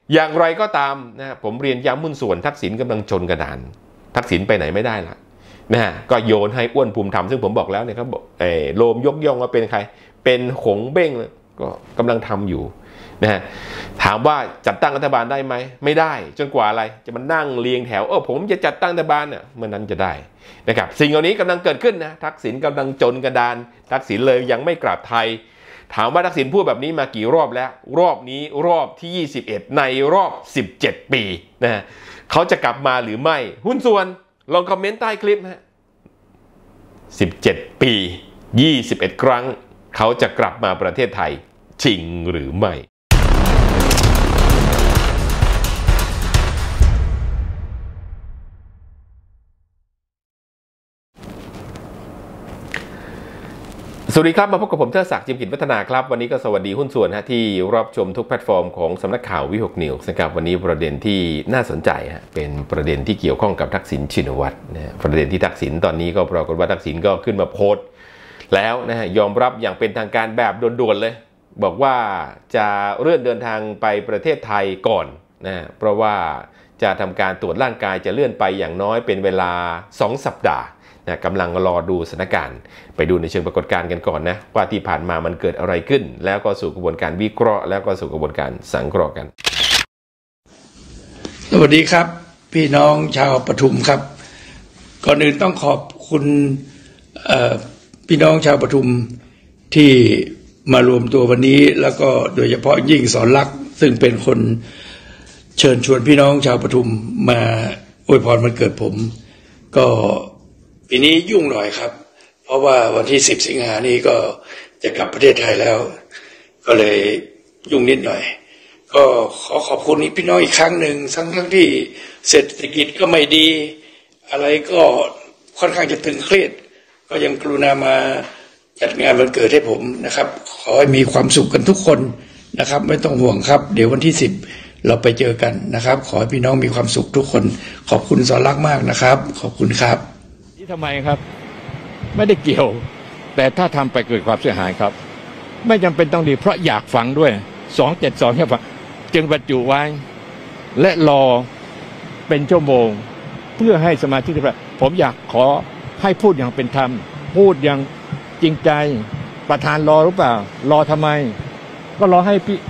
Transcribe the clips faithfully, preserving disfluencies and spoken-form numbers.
อย่างไรก็ตามนะผมเรียนย้ำมุ่นส่วนทักษิณกำลังจนกระดานทักษิณไปไหนไม่ได้ละนะฮะก็โยนให้อ้วนภูมิธรรมซึ่งผมบอกแล้วเนี่ยครับบอกเออโลมยกย่องว่าเป็นใครเป็นหงเบ้งก็กำลังทำอยู่นะฮะถามว่าจัดตั้งรัฐบาลได้ไหมไม่ได้จนกว่าอะไรจะมานั่งเรียงแถวเออผมจะจัดตั้งรัฐบาลเนี่ยเมื่อนั้นจะได้นะครับสิ่งเหล่านี้กำลังเกิดขึ้นนะทักษิณกำลังจนกระดานทักษิณเลยยังไม่กลับไทยถามว่าทักษิณพูดแบบนี้มากี่รอบแล้วรอบนี้รอบที่ยี่สิบเอ็ดในรอบสิบเจ็ดปีนะฮะเขาจะกลับมาหรือไม่หุ้นส่วนลองคอมเมนต์ใต้คลิปฮะสิบเจ็ดปียี่สิบเอ็ดครั้งเขาจะกลับมาประเทศไทยจริงหรือไม่สวัสดีครับมาพบกับผมเทิดศักดิ์ จิมกิจวัฒนาครับวันนี้ก็สวัสดีหุ้นส่วนฮะที่รับชมทุกแพลตฟอร์มของสำนักข่าววิหกนิวส์นะครับวันนี้ประเด็นที่น่าสนใจฮะเป็นประเด็นที่เกี่ยวข้องกับทักษิณชินวัตรนะประเด็นที่ทักษิณตอนนี้ก็ปรากฏว่าทักษิณก็ขึ้นมาโพสต์แล้วนะฮะยอมรับอย่างเป็นทางการแบบด่วนๆเลยบอกว่าจะเลื่อนเดินทางไปประเทศไทยก่อนนะเพราะว่าจะทำการตรวจร่างกายจะเลื่อนไปอย่างน้อยเป็นเวลาสองสัปดาห์นะกำลังรอดูสถานการณ์ไปดูในเชิงปรากฏการณ์กันก่อนนะว่าที่ผ่านมามันเกิดอะไรขึ้นแล้วก็สู่กระบวนการวิเคราะห์แล้วก็สู่กระบวนการสังเคราะห์กันสวัสดีครับพี่น้องชาวปทุมครับก่อนอื่นต้องขอบคุณพี่น้องชาวปทุมที่มารวมตัววันนี้แล้วก็โดยเฉพาะยิ่งสอนลักษณ์ซึ่งเป็นคนเชิญชวนพี่น้องชาวปทุมมาอวยพรวันเกิดผมก็ปีนี้ยุ่งหน่อยครับเพราะว่าวันที่สิบสิงหานี้ก็จะกลับประเทศไทยแล้วก็เลยยุ่งนิดหน่อยก็ขอขอบคุณพี่น้องอีกครั้งหนึ่งทั้งทั้งที่เศรษฐกิจก็ไม่ดีอะไรก็ค่อนข้างจะตึงเครียดก็ยังกรุณามาจัดงานวันเกิดให้ผมนะครับขอให้มีความสุขกันทุกคนนะครับไม่ต้องห่วงครับเดี๋ยววันที่สิบเราไปเจอกันนะครับขอให้พี่น้องมีความสุขทุกคนขอบคุณสอนรักมากนะครับขอบคุณครับนี่ทำไมครับไม่ได้เกี่ยวแต่ถ้าทำไปเกิดความเสียหายครับไม่จำเป็นต้องดีเพราะอยากฟังด้วยสองเจ็ดสองแค่ฟังจึงบรรจุไว้และรอเป็นชั่วโมงเพื่อให้สมาชิกสภาผมอยากขอให้พูดอย่างเป็นธรรมพูดอย่างจริงใจประธานรอหรือเปล่ารอทำไมก็รอให้พี่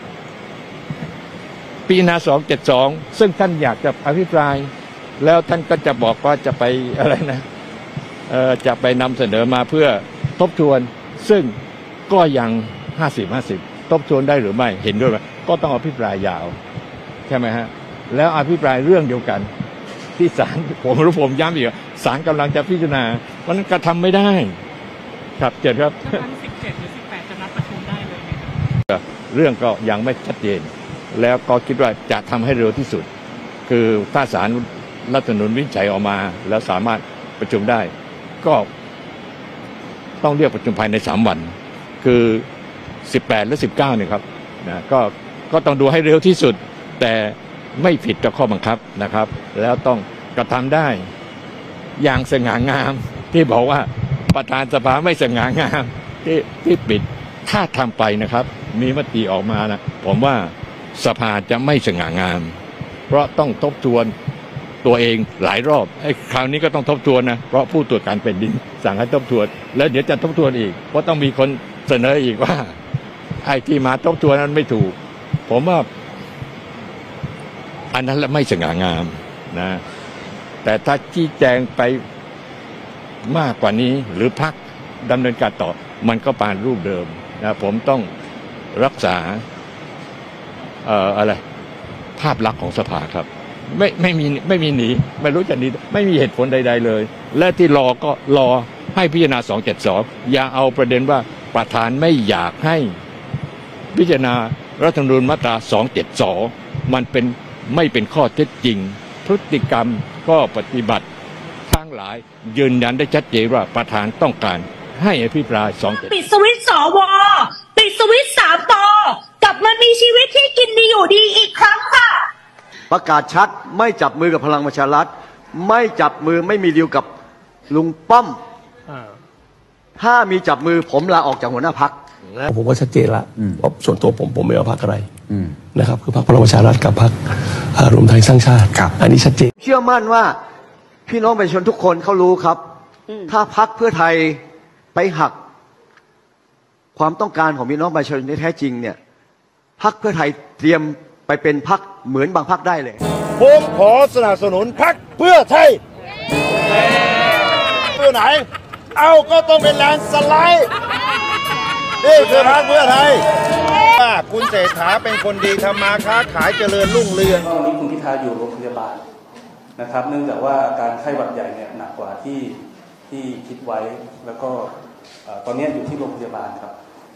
ปีนาสองเจ็ดสองซึ่งท่านอยากจะอภิปรายแล้วท่านก็จะบอกว่าจะไปอะไรนะเอ่อจะไปนำเสนอมาเพื่อทบทวนซึ่งก็ยังห้าสิบห้าสิบทบทวนได้หรือไม่เห็นด้วยไหมก็ต้องอภิปรายยาวใช่ไหมฮะแล้วอภิปรายเรื่องเดียวกันที่ศาลผมรู้ผมย้ำอีกศาลกำลังจะพิจารณามันกระทำไม่ได้ครับเจ็ดครับสิบเจ็ดหรือสิบแปดจะนัดประชุมได้เลยไหมครับเรื่องก็ยังไม่ชัดเจนแล้วก็คิดว่าจะทำให้เร็วที่สุดคือถ้าศาลรัฐธรรมนูญวินิจฉัยออกมาแล้วสามารถประชุมได้ก็ต้องเรียกประชุมภายในสามวันคือสิบแปดและสิบเก้าเนี่ยครับนะก็ก็ต้องดูให้เร็วที่สุดแต่ไม่ผิดต่อข้อบังคับนะครับแล้วต้องกระทำได้อย่างสง่างามที่บอกว่าประธานสภาไม่สง่างามที่ที่ปิดถ้าทำไปนะครับมีมติออกมานะผมว่าสภาจะไม่สง่างามเพราะต้องทบทวนตัวเองหลายรอบไอ้คราวนี้ก็ต้องทบทวนนะเพราะผู้ตรวจการแผ่นดินสั่งให้ทบทวนแล้วเดี๋ยวจะทบทวนอีกเพราะต้องมีคนเสนออีกว่าไอ้ที่มาทบทวนนั้นไม่ถูกผมว่าอันนั้นละไม่สง่างามนะแต่ถ้าชี้แจงไปมากกว่านี้หรือพักดำเนินการต่อมันก็ปานรูปเดิมนะผมต้องรักษาเอ่ออะไรภาพลักษณ์ของสภาครับไม่ไม่มีไม่มีหนีไม่รู้จะหนีไม่มีเหตุผลใดๆเลยและที่รอก็รอให้พิจารณาสองเจ็ดสองอย่าเอาประเด็นว่าประธานไม่อยากให้พิจารณารัฐธรรมนูญมาตราสองเจ็ดสองมันเป็นไม่เป็นข้อเท็จจริงพฤติกรรมก็ปฏิบัติทั้งหลายยืนยันได้ชัดเจนว่าประธานต้องการให้อภิปรายสองเจ็ดปิดสวิตช์สวปิดสวิตช์สามปกลับมามีชีวิตที่กินดีอยู่ดีอีกครั้งค่ะประกาศชัดไม่จับมือกับพลังประชารัฐไม่จับมือไม่มีดีลกับลุงป้อมถ้ามีจับมือผมลาออกจากหัวหน้าพรรคผมว่าชัดเจนละเพราะส่วนตัวผมผมไม่เอาพรรคอะไรนะครับคือพรรคพลังประชารัฐกับพรรครวมไทยสร้างชาติอันนี้ชัดเจนเชื่อมั่นว่าพี่น้องประชาชนทุกคนเขารู้ครับถ้าพรรคเพื่อไทยไปหักความต้องการของพี่น้องประชาชนที่แท้จริงเนี่ยพรรคเพื่อไทยเตรียมไปเป็นพรรคเหมือนบางพรรคได้เลยผมขอสนับสนุนพรรคเพื่อไทยเพื่อไหนเอาก็ต้องเป็นแลนสไลด์นี่คือพรรคเพื่อไทยว่าคุณเศรษฐาเป็นคนดีทำมาค้าขายเจริญรุ่งเรืองตอนนี้คุณพิธาอยู่โรงพยาบาลนะครับเนื่องจากว่าอาการไข้หวัดใหญ่เนี่ยหนักกว่าที่ที่คิดไว้แล้วก็ตอนนี้อยู่ที่โรงพยาบาลครับ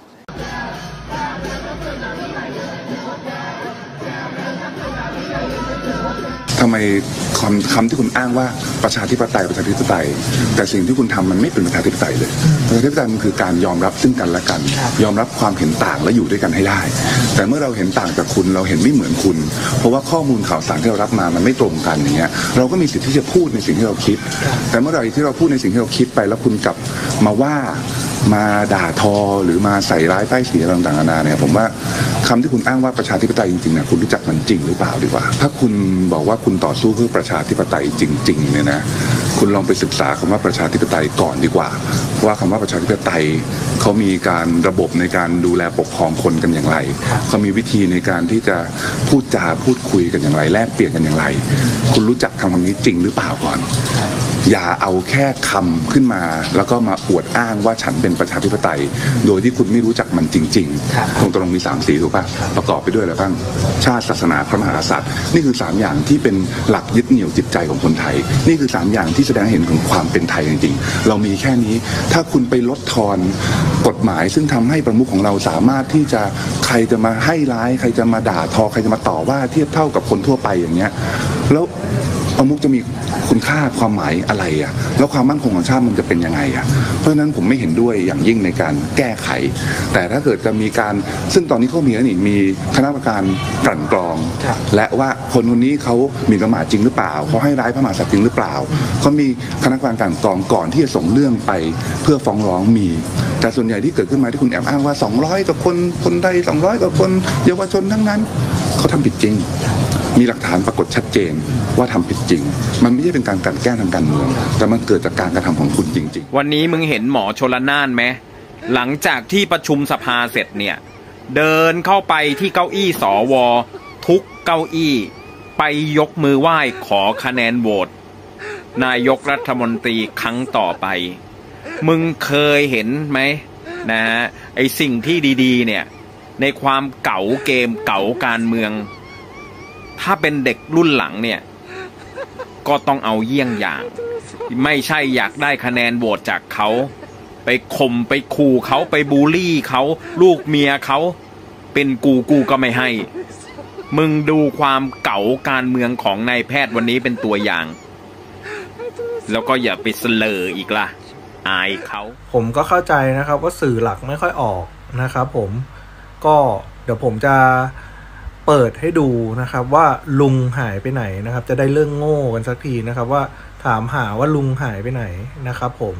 ทำไมคำคำที่คุณอ้างว่าประชาธิปไตยประชาธิปไตยแต่สิ่งที่คุณทำมันไม่เป็นประชาธิปไตยเลยประชาธิปไตยมันคือการยอมรับซึ่งกันและกันยอมรับความเห็นต่างและอยู่ด้วยกันให้ได้แต่เมื่อเราเห็นต่างจากคุณเราเห็นไม่เหมือนคุณเพราะว่าข้อมูลข่าวสารที่เรารับมามันไม่ตรงกันอย่างเงี้ยเราก็มีสิทธิ์ที่จะพูดในสิ่งที่เราคิดแต่เมื่อไหร่ที่เราพูดในสิ่งที่เราคิดไปแล้วคุณกลับมาว่ามาด่าทอหรือมาใส่ร้ายป้ายสีต่างๆนานาเนี่ยผมว่าคำที่คุณอ้างว่าประชาธิปไตยจริงๆเนี่ยคุณรู้จักมันจริงหรือเปล่าดีกว่าถ้าคุณบอกว่าคุณต่อสู้เพื่อประชาธิปไตยจริงๆเนี่ยนะคุณลองไปศึกษาคำว่าประชาธิปไตยก่อนดีกว่าว่าคำว่าประชาธิปไตยเขามีการระบบในการดูแลปกครองคนกันอย่างไรเขามีวิธีในการที่จะพูดจาพูดคุยกันอย่างไรแลกเปลี่ยนกันอย่างไรคุณรู้จักคำคำนี้จริงหรือเปล่าก่อนอย่าเอาแค่คำขึ้นมาแล้วก็มาอวดอ้างว่าฉันเป็นประชาธิปไตยโดยที่คุณไม่รู้จักมันจริงๆตรงตรงมีสามสีถูกป่ะประกอบไปด้วยอะไรบ้างชาติศาสนาพระมหากษัตริย์นี่คือสามอย่างที่เป็นหลักยึดเหนี่ยวจิตใจของคนไทยนี่คือสามอย่างที่แสดงเห็นถึงความเป็นไทยจริงๆเรามีแค่นี้ถ้าคุณไปลดทอนกฎหมายซึ่งทำให้ประมุขของเราสามารถที่จะใครจะมาให้ร้ายใครจะมาด่าทอใครจะมาต่อว่าเทียบเท่ากับคนทั่วไปอย่างเงี้ยแล้วประมุขจะมีคุณค่าความหมายอะไรอ่ะแล้วความมั่นคงของชาติมันจะเป็นยังไงอ่ะเพราะฉะนั้นผมไม่เห็นด้วยอย่างยิ่งในการแก้ไขแต่ถ้าเกิดจะมีการซึ่งตอนนี้เขามีแล้วนี่มีคณะกรรมการกลั่นกรองและว่าคนคนนี้เขามีประมาทจริงหรือเปล่าเขาให้ร้ายพระมหากษัตริย์จริงหรือเปล่าเขามีคณะกรรมการกลั่นกรองก่อนที่จะส่งเรื่องไปเพื่อฟ้องร้องมีแต่ส่วนใหญ่ที่เกิดขึ้นมาที่คุณแอบอ้างว่าสองร้อยกว่าคนคนใดสองร้อยกว่าคนเยาวชนทั้งนั้นเขาทำผิดจริงมีหลักฐานปรากฏชัดเจนว่าทำผิดจริงมันไม่ใช่เป็นการกลั่นแกล้งทางการเมืองแต่มันเกิดจากการกระทำของคุณจริงๆวันนี้มึงเห็นหมอชลน่านไหมหลังจากที่ประชุมสภาเสร็จเนี่ยเดินเข้าไปที่เก้าอี้สวทุกเก้าอี้ไปยกมือไหว้ขอคะแนนโหวตนายกรัฐมนตรีครั้งต่อไปมึงเคยเห็นไหมนะฮะไอสิ่งที่ดีๆเนี่ยในความเก๋าเกมเก๋าการเมืองถ้าเป็นเด็กรุ่นหลังเนี่ยก็ต้องเอาเยี่ยงอย่างไม่ใช่อยากได้คะแนนโหวตจากเขาไปข่มไปขู่เขาไปบูลลี่เขาลูกเมียเขาเป็นกูกูก็ไม่ให้มึงดูความเก๋าการเมืองของนายแพทย์วันนี้เป็นตัวอย่างแล้วก็อย่าไปเสลออีกล่ะอายเขาผมก็เข้าใจนะครับว่าสื่อหลักไม่ค่อยออกนะครับผมก็เดี๋ยวผมจะเปิดให้ดูนะครับว่าลุงหายไปไหนนะครับจะได้เรื่องโง่กันสักทีนะครับว่าถามหาว่าลุงหายไปไหนนะครับผม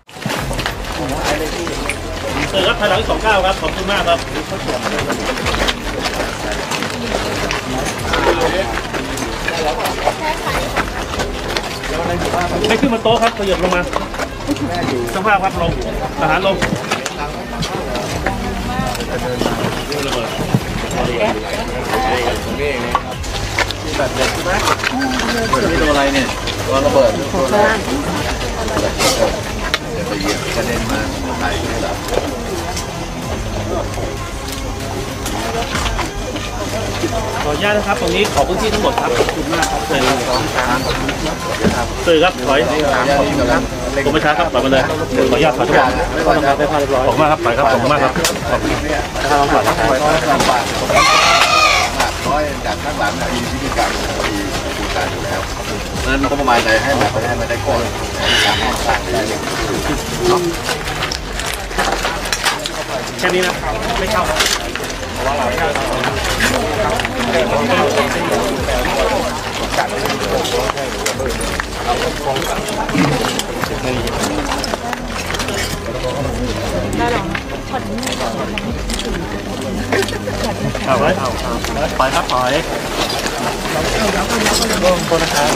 เปิดครับถอยหลังสองเก้าครับขอบคุณมากครับให้ขึ้นมาโต๊ะครับขยับลงมาสภาพครับลงทหารลงแบบเด็กใช่ไหมนี่ตัวอะไรเนี่ยตัวระเบิดตัวอะไรไปเหยียบกระเด็นมาไทยไม่หลับขออนุญาตนะครับตรงนี้ขอพื้นที่ทั้งหมดครับขอบคุณมากครับเชิญสองสามสื่อครับถอยกรมประชาครับปล่อยมาเลยขออนุญาตถอยทุกอย่างขอบคุณมากครับปล่อยครับขอบคุณมากครับขอบคุณนะครับร้อยจากข้างหลังมีวิธีการมีวิธีการอยู่แล้วนั้นก็ประมาณใจให้แบบให้ไม่ได้ก่อนสามารถสร้างได้แค่นี้นะไม่เข้าเพราะว่าเราไม่เข้าได้หรอเอาไว้เอาถอยครับถอยร่วมตัวนะครับ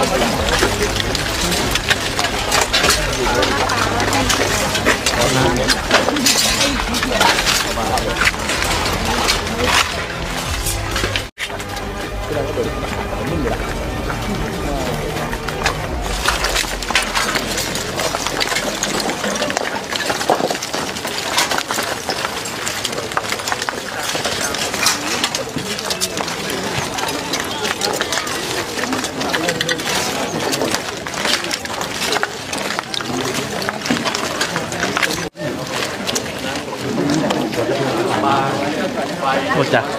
หมดจ้ะ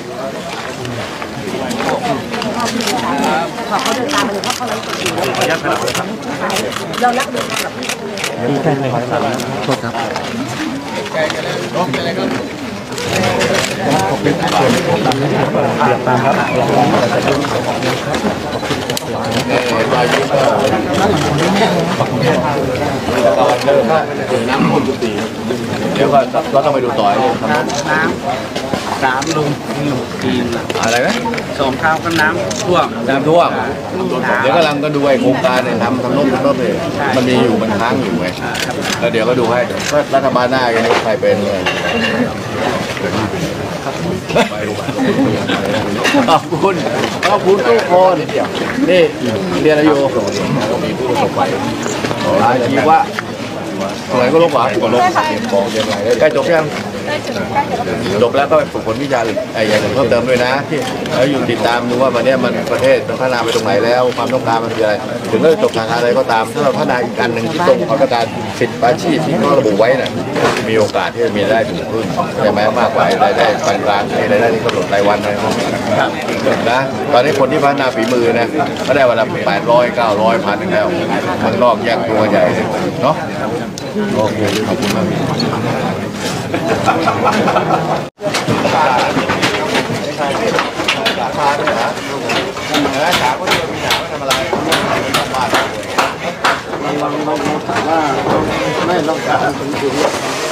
ขอเขาเดินตามมาเลยเพราะเขาไลฟ์สดอยู่ขออนุญาตครับเรารักเดินกับพี่แค่เลยครับโทษครับเดือดตามครับน้ำคุณตีเดี๋ยวก็เราต้องไปดูต่อยน้ำน้ำสามลุงกินอะไรนะสองข้าวก็น้ำท่วมน้ำท่วมเดี๋ยวกำลังก็ดูไอ้โครงการเนี่ยทำทำโน้ตทำโน้ตเลยมันมีอยู่มันค้างอยู่ไงแล้วเดี๋ยวก็ดูให้รัฐบาลหน้ากันนี่ใครเป็นเลยขอบคุณขอบคุณทุกคนนี่เรียนอายุมีผู้ประสบภัยอาชีวะอะไรก็ลบหวานก็ลบบอกยังไงใกล้จบยังจบแล้วก็ไปฝึกฝนวิชาอะไรอย่างอื่นเพิ่มเติมด้วยนะแล้วอยู่ติดตามดูว่าวันนี้มันประเทศมันพัฒนาไปตรงไหนแล้วความต้องการมันคืออะไรถึงเราจบทางอะไรก็ตามถ้าเราพัฒนาอีกอันหนึ่งที่ตรงกับมาตรการสิทธิอาชีพที่เขาระบุไว้น่ะมีโอกาสที่จะมีรายได้ถึงขึ้นใช่ไหมมากกว่ารายได้ปานกลางรายได้ที่กำหนดรายวันอะไรนะตอนนี้คนที่พัฒนาฝีมือนะก็ได้วันละแปดร้อยเก้าร้อยพันหนึ่งแล้วมันนอกแยกตัวใหญ่เนาะโอเคขอบคุณมากสาขาเนี่ยนะเนื้อขาก็จะมีหนาไม่ทำอะไรบ้านเราเราถามว่าไม่ต้องการถึงถึง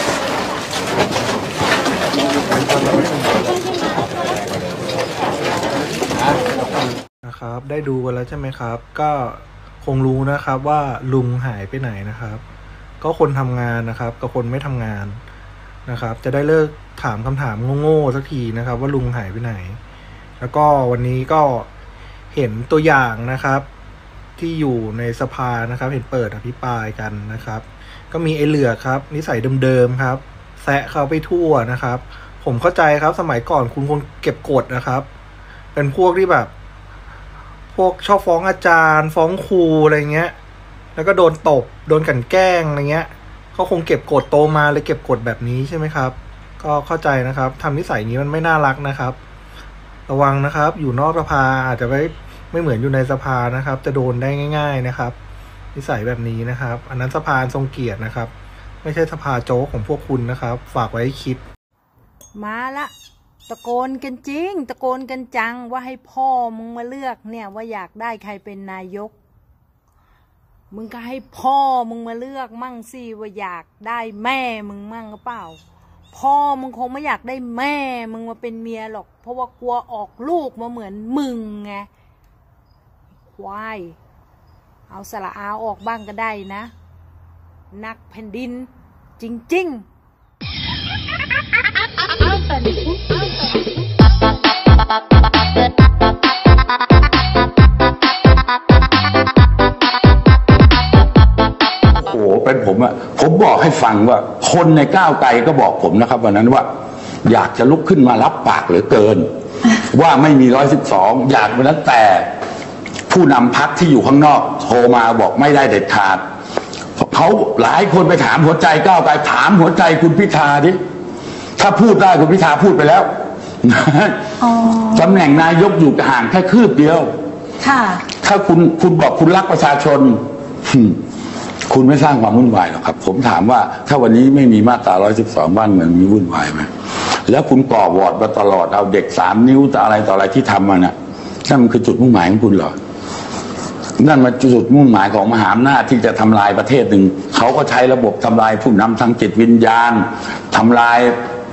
นะครับได้ดูกันแล้วใช่ไหมครับก็คงรู้นะครับว่าลุงหายไปไหนนะครับก็คนทำงานนะครับกับคนไม่ทำงานนะครับจะได้เลิกถามคำถามโง่ๆสักทีนะครับว่าลุงหายไปไหนแล้วก็วันนี้ก็เห็นตัวอย่างนะครับที่อยู่ในสภานะครับเห็นเปิดอภิปรายกันนะครับก็มีไอ้เหลือครับนิสัยเดิมๆครับแซะเขาไปทั่วนะครับผมเข้าใจครับสมัยก่อนคุณคนเก็บกดนะครับเป็นพวกที่แบบพวกชอบฟ้องอาจารย์ฟ้องครูอะไรเงี้ยแล้วก็โดนตบโดนกลั่นแกล้งอะไรเงี้ยเขาคงเก็บกดโตมาเลยเก็บกดแบบนี้ใช่ไหมครับก็เข้าใจนะครับทำนิสัยนี้มันไม่น่ารักนะครับระวังนะครับอยู่นอกสภาอาจจะไม่ไม่เหมือนอยู่ในสภานะครับจะโดนได้ง่ายๆนะครับนิสัยแบบนี้นะครับอันนั้นสภาทรงเกียรตินะครับไม่ใช่สภาโจ๊กของพวกคุณนะครับฝากไว้คิดมาละตะโกนกันจริงตะโกนกันจังว่าให้พ่อมึงมาเลือกเนี่ยว่าอยากได้ใครเป็นนายกมึงก็ให้พ่อมึงมาเลือกมั่งสิว่าอยากได้แม่มึงมั่งหรือเปล่าพ่อมึงคงไม่อยากได้แม่มึงมาเป็นเมียหรอกเพราะว่ากลัวออกลูกมาเหมือนมึงไงควายเอาสระอาออกบ้างก็ได้นะนักแผ่นดินจริงๆโอ้โหเป็นผมอะผมบอกให้ฟังว่าคนในก้าวไกลก็บอกผมนะครับวันนั้นว่าอยากจะลุกขึ้นมารับปากเหลือเกินว่าไม่มีร้อยสิบสองอยากวันนั้นแต่ผู้นำพรรคที่อยู่ข้างนอกโทรมาบอกไม่ได้เด็ดขาดเขาหลายคนไปถามหัวใจก้าวไกลถามหัวใจคุณพิธาดิถ้าพูดได้คุณพิธาพูดไปแล้วตำแหน่งนายกอยู่ห่างแค่คืบเดียวถ้าคุณคุณบอกคุณรักประชาชนคุณไม่สร้างความวุ่นวายหรอกครับผมถามว่าถ้าวันนี้ไม่มีมาตราหนึ่งร้อยสิบสองบ้านเมืองมีวุ่นวายไหมแล้วคุณก่อวอร์ดมาตลอดเอาเด็กสามนิ้วต่ออะไรต่ออะไรที่ทำมาเนี่ยนั่นมันคือจุดมุ่งหมายของคุณเหรอนั่นมันจุดมุ่งหมายของมหาอำนาจที่จะทำลายประเทศหนึ่งเขาก็ใช้ระบบทำลายผู้นำทางจิตวิญญาณทำลาย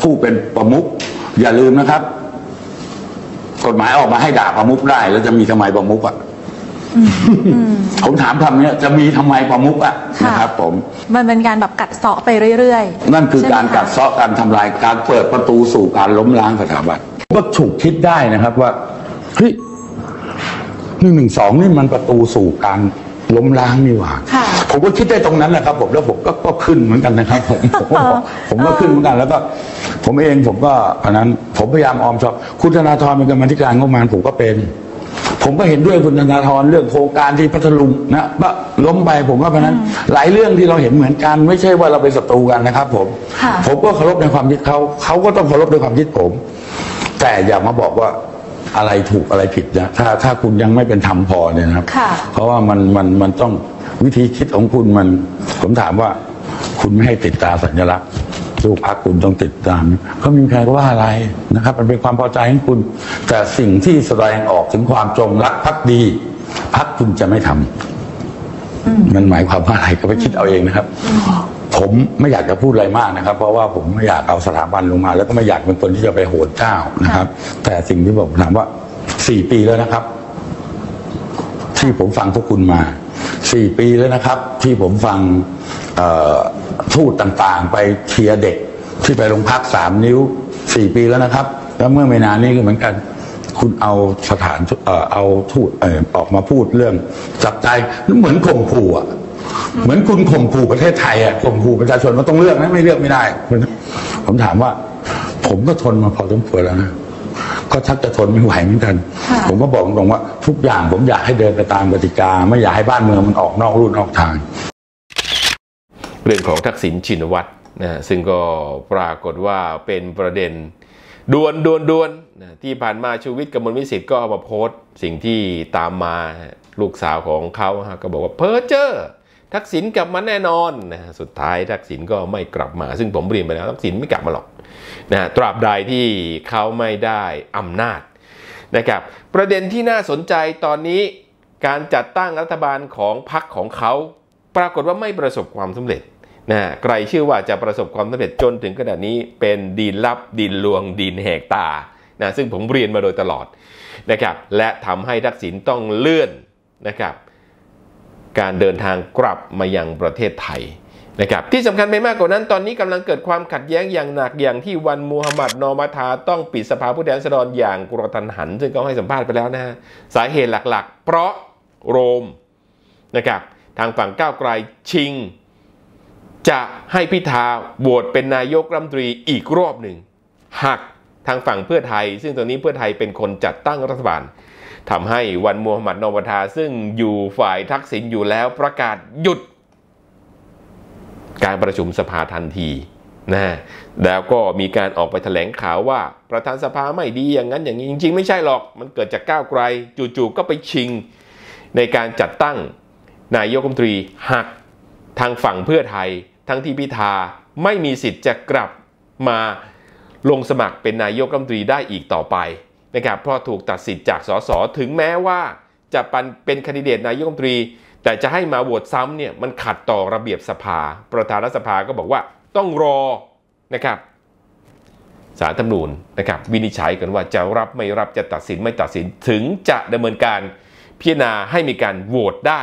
ผู้เป็นประมุขอย่าลืมนะครับกฎหมายออกมาให้ด่าประมุขได้แล้วจะมีทำไมประมุขอ่ะผมถามคำนี้จะมีทำไมประมุขอ่ะนะครับผมมันเป็นการแบบกัดเซาะไปเรื่อยๆนั่นคือการกัดเซาะการทำลายการเปิดประตูสู่การล้มล้างสถาบันก็ฉุกคิดได้นะครับว่าเฮ้ยหนึ่งหนึ่งสองนี่มันประตูสู่การล้มล้างนี่หว่าผมก็คิดได้ตรงนั้นแหละครับผมแล้วผมก็ก็ขึ้นเหมือนกันนะครับผมผมก็ขึ้นเหมือนกันแล้วก็ผมเองผมก็อันนั้นผมพยายามออมชอบคุณธนาธรเป็นกรรมธิการงบประมาณผมก็เป็นผมก็เห็นด้วยคุณธนาธรเรื่องโครงการที่พัทลุงนะว่าล้มไปผมว่าเพราะนั้นหลายเรื่องที่เราเห็นเหมือนกันไม่ใช่ว่าเราเป็นศัตรูกันนะครับผมผมก็เคารพในความคิดเขาเขาก็ต้องเคารพในความคิดผมแต่อย่ามาบอกว่าอะไรถูกอะไรผิดนะถ้าถ้าคุณยังไม่เป็นธรรมพอเนี่ยนะครับเพราะว่ามันมันมันต้องวิธีคิดของคุณมันผมถามว่าคุณไม่ให้ติดตาสัญลักษณ์ลูกพรรคคุณต้องติดตามก็มีใครก็ว่าอะไรนะครับมันเป็นความพอใจของคุณแต่สิ่งที่แสดงออกถึงความจงรักภักดีพรรคคุณจะไม่ทำมันหมายความว่าอะไรก็ไปคิดเอาเองนะครับผมไม่อยากจะพูดอะไรมากนะครับเพราะว่าผมไม่อยากเอาสถาบันลงมาแล้วก็ไม่อยากเป็นคนที่จะไปโหดเจ้านะครับแต่สิ่งที่ผมถามว่าสี่ปีแล้วนะครับที่ผมฟังพวกคุณมาสี่ปีแล้วนะครับที่ผมฟังทูตต่างๆไปเชียร์เด็กที่ไปโรงพักสามนิ้วสี่ปีแล้วนะครับแล้วเมื่อไม่นานนี้ก็เหมือนกันคุณเอาสถานเอาทูตออกมาพูดเรื่องจับใจเหมือนข่มขู่อ่ะเหมือนคุณข่มขู่ประเทศไทยอ่ะข่มขู่ประชาชนว่าต้องเลือกนะไม่เลือกไม่ได้ผมถามว่าผมก็ทนมาพอสมควรแล้วนะก็ชักจะทนไม่ไหวเหมือนกันผมก็บอกตรงว่าทุกอย่างผมอยากให้เดินไปตามกติกาไม่อยากให้บ้านเมืองมันออกนอกรูนอกทางเรื่องของทักษิณชินวัตรนะซึ่งก็ปรากฏว่าเป็นประเด็นดวนดวนดวนนะที่ผ่านมาชูวิทย์กมลวิสิทธิ์ก็เอามาโพสต์สิ่งที่ตามมาลูกสาวของเขาก็บอกว่าเพ้อเจ้อทักษิณกลับมาแน่นอนนะสุดท้ายทักษิณก็ไม่กลับมาซึ่งผมเรียนไปแล้วทักษิณไม่กลับมาหรอกนะตราบใดที่เขาไม่ได้อำนาจนะครับประเด็นที่น่าสนใจตอนนี้การจัดตั้งรัฐบาลของพรรคของเขาปรากฏว่าไม่ประสบความสำเร็จนะใครเชื่อว่าจะประสบความสำเร็จจนถึงขนาดนี้เป็นดินลับดินลวงดินแหกตานะซึ่งผมเรียนมาโดยตลอดนะครับและทำให้ทักษิณต้องเลื่อนนะครับการเดินทางกลับมายังประเทศไทยนะครับที่สำคัญไปมากกว่านั้นตอนนี้กำลังเกิดความขัดแย้งอย่างหนักอย่างที่วันมูฮัมหมัดนอมาธาต้องปิดสภาผู้แทนราษฎรอย่างกระทันหันซึ่งก็ให้สัมภาษณ์ไปแล้วนะฮะสาเหตุหลักๆเพราะโรมนะครับทางฝั่งก้าวไกลชิงจะให้พิธาโหวตเป็นนายกรัฐมนตรีอีกรอบหนึ่งหักทางฝั่งเพื่อไทยซึ่งตอนนี้เพื่อไทยเป็นคนจัดตั้งรัฐบาลทำให้วันมูฮัมหมัดนอมาธาซึ่งอยู่ฝ่ายทักษิณอยู่แล้วประกาศหยุดการประชุมสภาทันทีนะแล้วก็มีการออกไปแถลงข่าวว่าประธานสภาไม่ดีอย่างนั้นอย่างนี้จริงๆไม่ใช่หรอกมันเกิดจากก้าวไกลจู่ๆก็ไปชิงในการจัดตั้งนายกรัฐมนตรีหักทางฝั่งเพื่อไทยทั้งที่พิธาไม่มีสิทธิ์จะกลับมาลงสมัครเป็นนายกรัฐมนตรีได้อีกต่อไปนะครับเพราะถูกตัดสิทธิ์จากสสถึงแม้ว่าจะเป็นแคนดิเดตนายกรัฐมนตรีแต่จะให้มาโหวตซ้ำเนี่ยมันขัดต่อระเบียบสภาประธานรัฐสภาก็บอกว่าต้องรอนะครับศาลรัฐธรรมนูญนะครับวินิจฉัยกันว่าจะรับไม่รับจะตัดสินไม่ตัดสินถึงจะดำเนินการพิจารณาให้มีการโหวตได้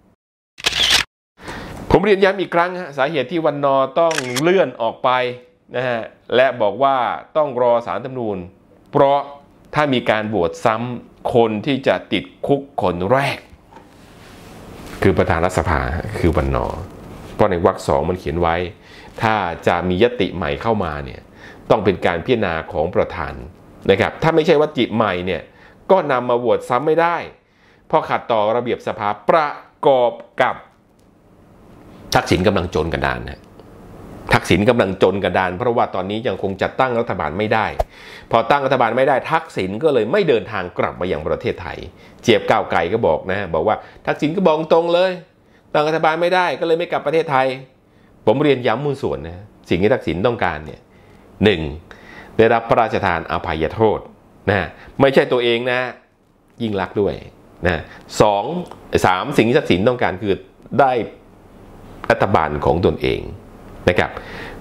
ผมเรียนย้ำอีกครั้งสาเหตุที่วันนอต้องเลื่อนออกไปนะฮะและบอกว่าต้องรอศาลรัฐธรรมนูญเพราะถ้ามีการโหวตซ้ำคนที่จะติดคุกคนแรกคือประธานรัฐสภาคือวันนอเพราะในวรรคสองมันเขียนไว้ถ้าจะมียติใหม่เข้ามาเนี่ยต้องเป็นการพิจารณาของประธานนะครับถ้าไม่ใช่วัตถิใหม่เนี่ยก็นำมาโหวตซ้ำไม่ได้เพราะขัดต่อระเบียบสภาประกอบกับทักษิณกำลังโจรกระดานนะทักษิณกำลังโจรกระดานเพราะว่าตอนนี้ยังคงจัดตั้งรัฐบาลไม่ได้พอตั้งรัฐบาลไม่ได้ทักษิณก็เลยไม่เดินทางกลับมายังประเทศไทยเจี๊ยบก้าวไกลก็บอกนะบอกว่าทักษิณก็บอกตรงเลยตั้งรัฐบาลไม่ได้ก็เลยไม่กลับประเทศไทยผมเรียนย้ำมูลส่วนนะสิ่งที่ทักษิณต้องการเนี่ยหนึ่งได้รับพระราชทานอภัยโทษนะไม่ใช่ตัวเองนะยิ่งรักด้วยนะสองสามสิ่งที่ทักษิณต้องการคือได้รัฐบาลของตนเองนะครับ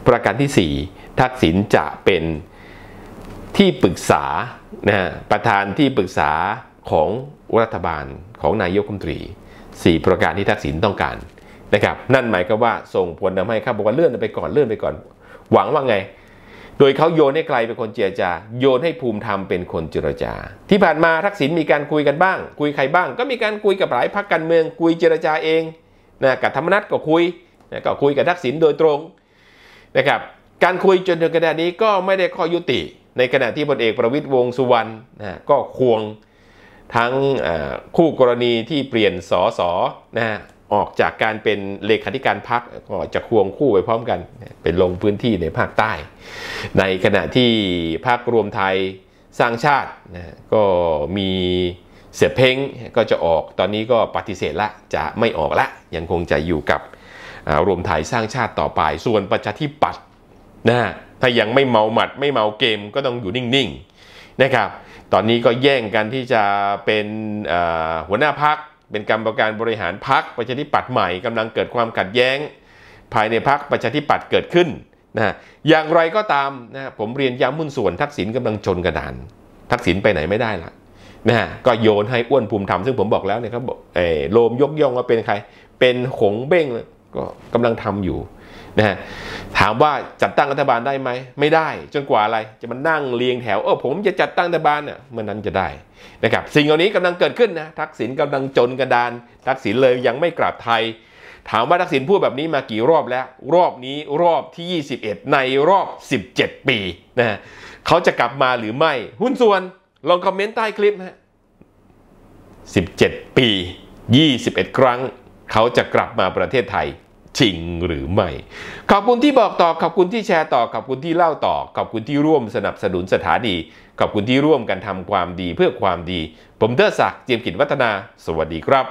ประการที่สี่ทักษิณจะเป็นที่ปรึกษานะฮะประธานที่ปรึกษาของรัฐบาลของนายกรัฐมนตรีสี่ประการที่ทักษิณต้องการนะครับนั่นหมายความว่าส่งผลทำให้เขาบอกว่าเลื่อนไปก่อนเลื่อนไปก่อนหวังว่าไงโดยเขาโยนให้ใครเป็นคนเจรจาโยนให้ภูมิธรรมเป็นคนเจรจาที่ผ่านมาทักษิณมีการคุยกันบ้างคุยใครบ้างก็มีการคุยกับหลายพรรคการเมืองคุยเจรจาเองนะกับธรรมนัสก็คุยนะก็คุยกับทักษิณโดยตรงนะครับการคุยจนถึงขณะนี้ก็ไม่ได้ข้อยุติในขณะที่พลเอกประวิตรวงษ์สุวรรณนะก็ควงทั้งคู่กรณีที่เปลี่ยนสสนะฮะออกจากการเป็นเลขาธิการพรรคก็จะควงคู่ไปพร้อมกันเป็นลงพื้นที่ในภาคใต้ในขณะที่พรรครวมไทยสร้างชาตินะก็มีเสียเพ้งก็จะออกตอนนี้ก็ปฏิเสธละจะไม่ออกละยังคงจะอยู่กับรวมไทยสร้างชาติต่อไปส่วนประชาธิปัตย์นะถ้ายังไม่เมาหมัดไม่เมาเกมก็ต้องอยู่นิ่งๆนะครับตอนนี้ก็แย่งกันที่จะเป็นหัวหน้าพรรคเป็นกรรมการบริหารพรรคประชาธิปัตย์ใหม่กำลังเกิดความขัดแย้งภายในพรรคประชาธิปัตย์เกิดขึ้นนะอย่างไรก็ตามนะผมเรียนย้ำหุ้นส่วนทักษิณกำลังชนกระดานทักษิณไปไหนไม่ได้ละนะฮะก็โยนให้อ้วนภูมิธรรมซึ่งผมบอกแล้วเนี่ยครับเออโลมยกย่องว่าเป็นใครเป็นหงเบ้งก็กำลังทำอยู่นะฮะถามว่าจัดตั้งรัฐบาลได้ไหมไม่ได้จนกว่าอะไรจะมานั่งเรียงแถวเออผมจะจัดตั้งรัฐบาลเนี่ยเมื่อนั้นจะได้นะครับสิ่งเหล่านี้กำลังเกิดขึ้นนะทักษิณกำลังจนกระดานทักษิณเลยยังไม่กลับไทยถามว่าทักษิณพูดแบบนี้มากี่รอบแล้วรอบนี้รอบที่ยี่สิบเอ็ดในรอบสิบเจ็ดปีนะฮะเขาจะกลับมาหรือไม่หุ้นส่วนลองคอมเมนต์ใต้คลิปนะฮะสิบเจ็ดปียี่สิบเอ็ดครั้งเขาจะกลับมาประเทศไทยจริงหรือไม่ขอบคุณที่บอกต่อขอบคุณที่แชร์ต่อขอบคุณที่เล่าต่อขอบคุณที่ร่วมสนับสนุนสถานีขอบคุณที่ร่วมกันทำความดีเพื่อความดีผมเทิดศักดิ์เจียมกิจวัฒนาสวัสดีครับ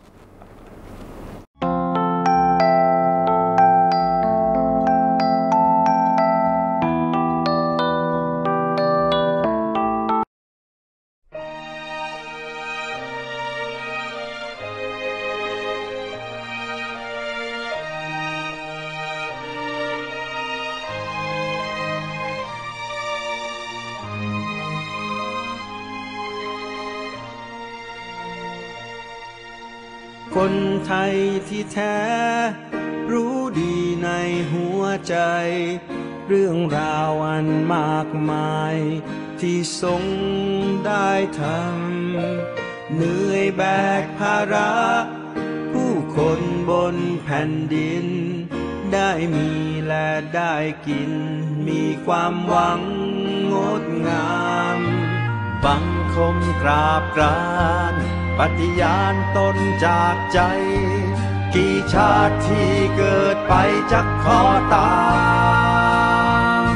คนไทยที่แท้รู้ดีในหัวใจเรื่องราวอันมากมายที่ทรงได้ทำเหนื่อยแบกภาระผู้คนบนแผ่นดินได้มีและได้กินมีความหวังงดงามบังคมกราบกรานปฏิญาณตนจากใจกี่ชาติที่เกิดไปจักขอตาม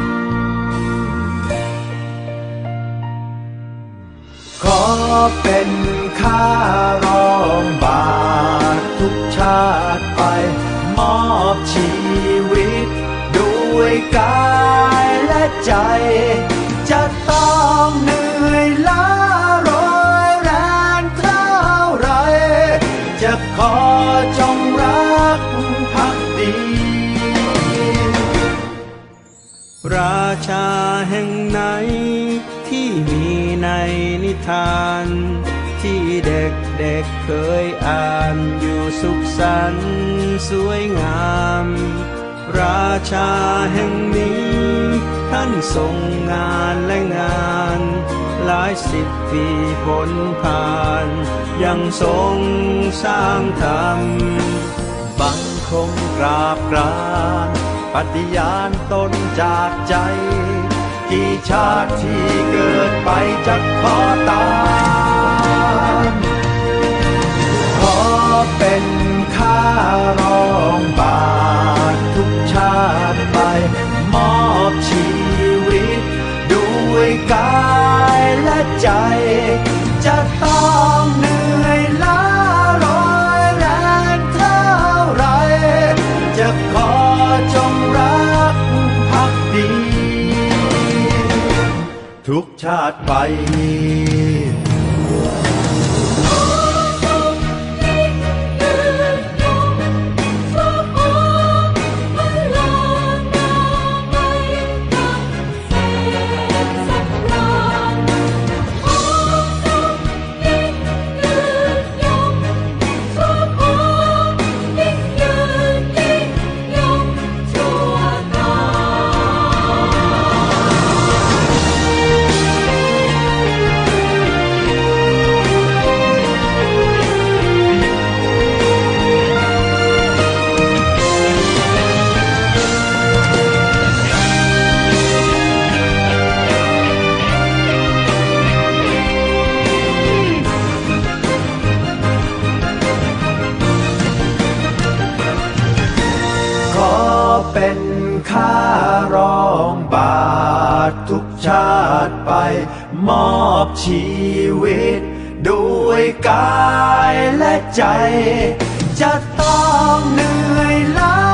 ขอเป็นข้ารองบาททุกชาติไปมอบชีวิตด้วยกายและใจจะต้องเหนื่อยล้าขอจงรักภักดีราชาแห่งไหนที่มีในนิทานที่เด็กๆ เ, เคยอ่านอยู่สุขสันต์สวยงามราชาแห่งนี้ท่านทรงงานและงานหลายสิบปีพ้นผ่านยังทรงสร้างธรรมบังคมกราบกรานปฏิญาณตนจากใจกี่ชาติที่เกิดไปจะขอตามขอเป็นข้ารองบาททุกชาติไปมอบชีวิตด้วยกายและใจจะต้องเหนื่อยล้าร้อยแรงเท่าไรจะขอจงรักภักดีทุกชาติไปมอบชีวิตด้วยกายและใจจะต้องเหนื่อยล้า